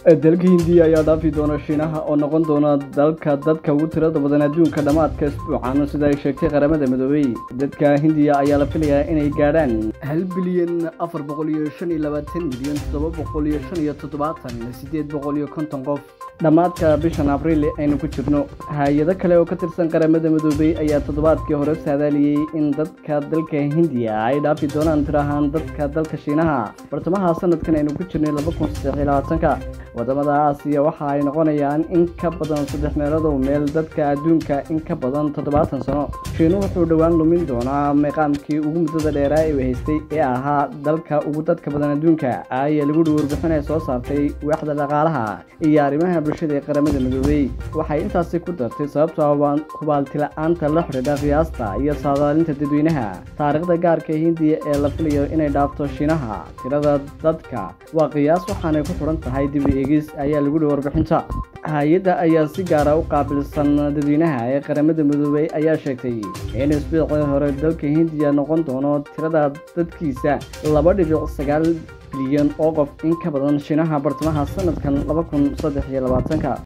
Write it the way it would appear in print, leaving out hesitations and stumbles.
dalka Hindiya ayaa dhaafi doona Shiinaha oo noqon doona dalka dadka ugu tirada badan adduunka dhamaadka isbuucan sida ay sheegtay qaramada midoobay. Dadka Hindiya ayaa la filayaa inay gaadhaan 1,455,757,850 qof dhamaadka bishan Abriil aynu ku jirno. Hay'ado kale oo ka tirsan qaramada midoobay ayaa toddobaadkii hore saadaaliyay in dadka dalka Hindiya ay dhaafi doonaan tirahan dadka dalka Shiinaha bartamaha sanadkan aynu ku jirnay 2023. wadamada Aasiya waxa ay noqonayaan in ka badan 3 meelood meel dadka adduunka in ka badan 70 sano. Shiinuhu wuxuu dhawaan lumin doonaa maqaamkii ugu muddada dheer ee uu haystay ee ahaa dalka ugu dadka badan adduunka ayaa lagu warbixinay soo saartay waaxda dhaqaalaha iyo arrimaha bulshada ee qaramada midoobay. Waxay intaasi ku dartay sababtoo ah hubaalti la'aanta la xiriirta qiyaasta iyo saadaalinta dadweynaha. Taariikhda gaarka Hindiya ee la filayo inay dhaafto Shiinaha tirada dadka waa qiyaas waxaanay ku xiran tahay dib eegis ayaa lagu warbixinta. Hay'adda ayaa si gaar ah u qaabilsan dadweynaha ee qaramada midoobay ayaa sheegtay in isbuucii hore dalka Hindiya noqon doono tirada dadkiisa 2.9 bilyan oo qof in ka badan Shiinaha bartamaha sanadkan 2023.